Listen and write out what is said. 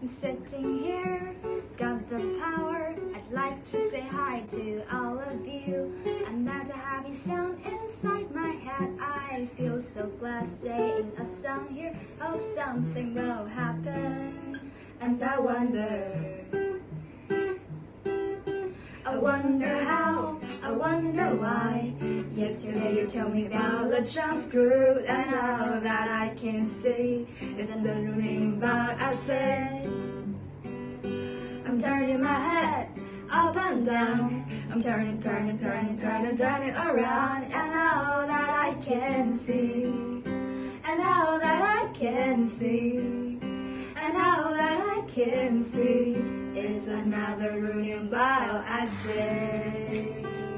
I'm sitting here, got the power. I'd like to say hi to all of you. And that's a happy sound inside my head. I feel so glad saying a song here. Hope something will happen. And I wonder how, I wonder why. Yesterday you told me about Lachance group, and now that I can see it's the ruling about I said. I'm turning my head up and down. I'm turning around, and now that I can see, and now that I can see, and now that I can see, it's another ruling bile, I say.